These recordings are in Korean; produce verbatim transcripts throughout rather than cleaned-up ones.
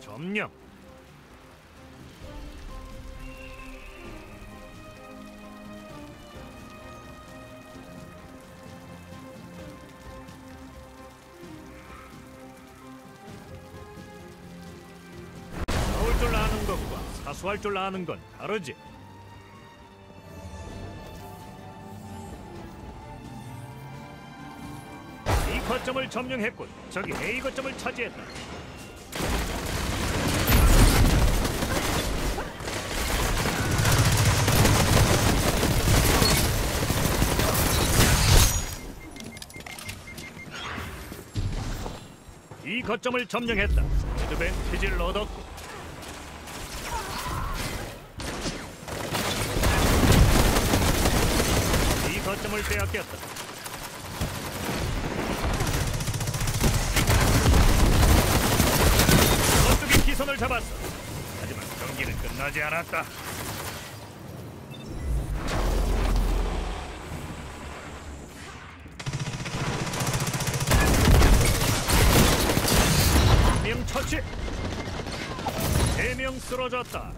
점령. 싸울 줄 아는 것과 사수할 줄 아는 건 다르지. 이 거점을 점령했군. 저기 A 거점을 차지했다. 이 거점을 점령했다. 어드밴티지를 얻었고. 이 거점을 빼앗겼다. 저쪽이 기선을 잡았어. 하지만 경기는 끝나지 않았다. 명 처치. 세 명 쓰러졌다.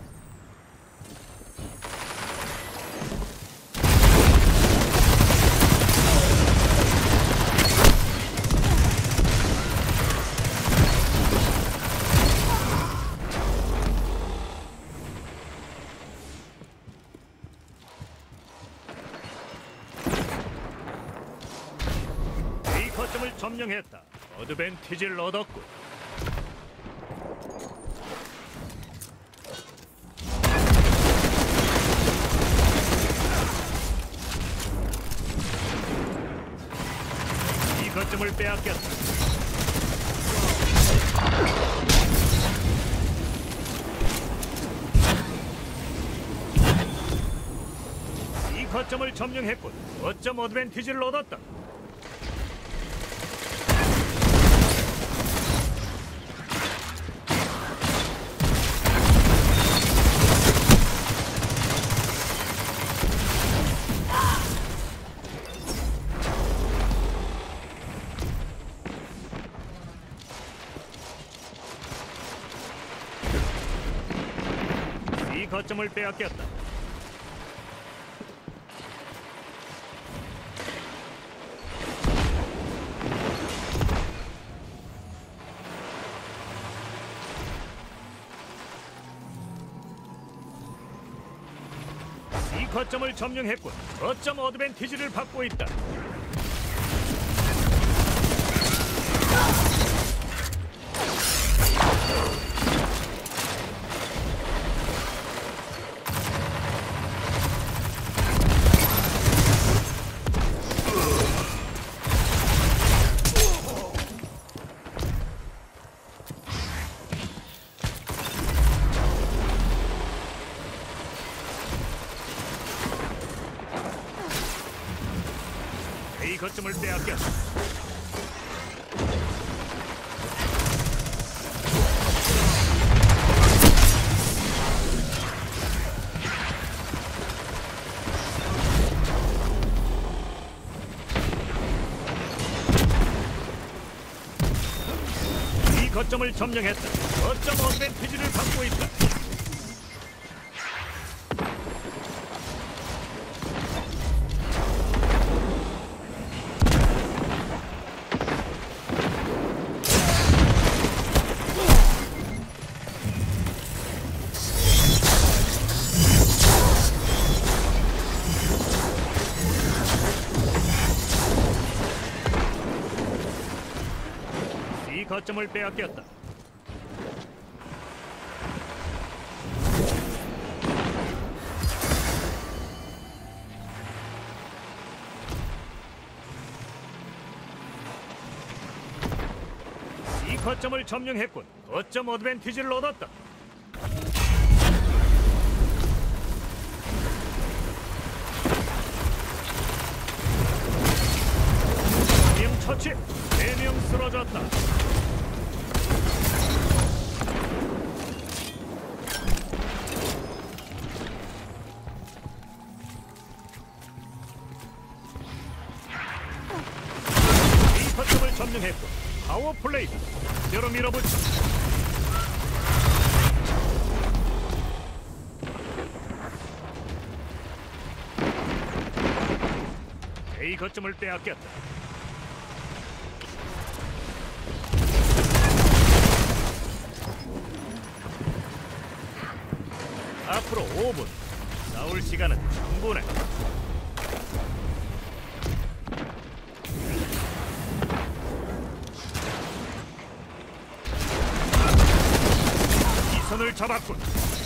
이 거점을 점령했다. 어드밴티지를 얻었고. 이 거점을 빼앗겼다. 이 거점을 점령했군. 거점 어드밴티지를 얻었다. 이 거점을 빼앗겼다. 이 거점을 점령했군. 거점 어드밴티지를 받고 있다. 이 거점을 빼앗겼다. 이 거점을 점령했다. 거점 어드밴티지를 받고 있다. 이 거점을 빼앗겼다. 이 거점을 점령했군. 거점 어드밴티지를 얻었다. 명 처치. 네 명 쓰러졌다. 이 거점을 점령했고 파워 플레이. 그대로 밀어붙여. A 거점을 빼앗겼다. 앞으로 오 분. 싸울 시간은 충분해. 이선을 잡았군.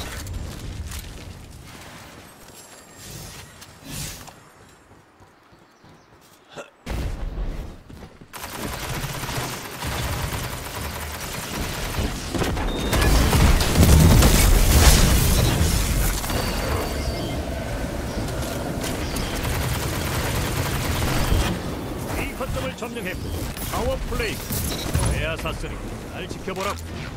거점을 점령했고 파워 플레이. 에아사스니 잘 지켜보라고.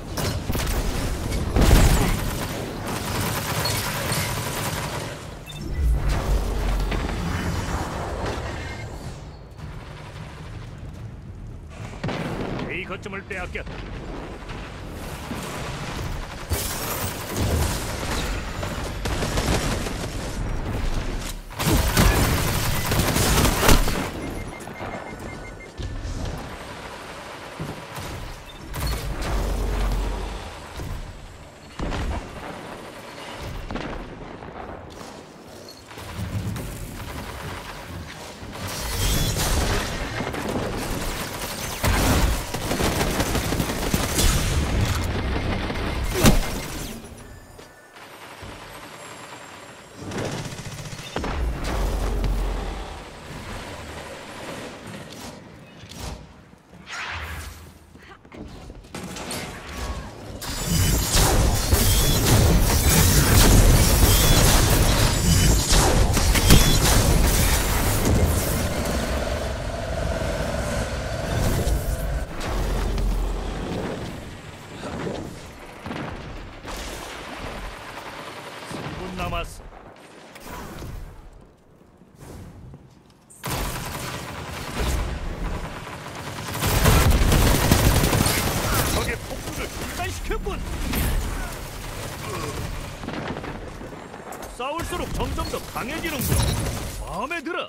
A 거점을 빼앗겼다. 남았어. 적의 폭풍을 분산시켰군. 싸울수록 점점 더 강해지는군. 마음에 들어.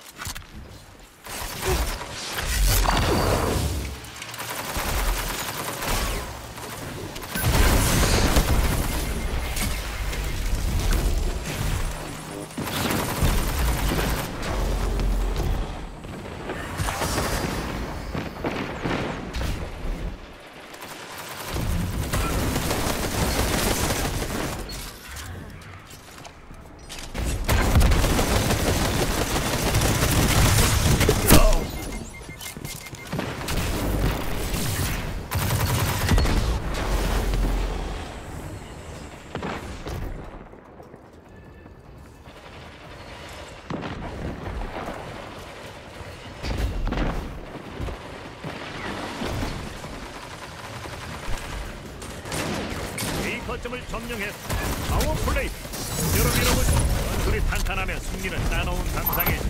거점을 점령했어. 파워 플레이. 여러 밀어보자. 전술이 탄탄하면 승리는 따놓은 감상이지.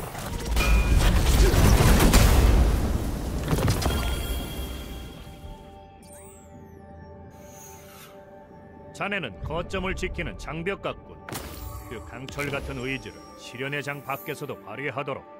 자네는 거점을 지키는 장벽 같군. 그 강철 같은 의지를 시련의 장 밖에서도 발휘하도록.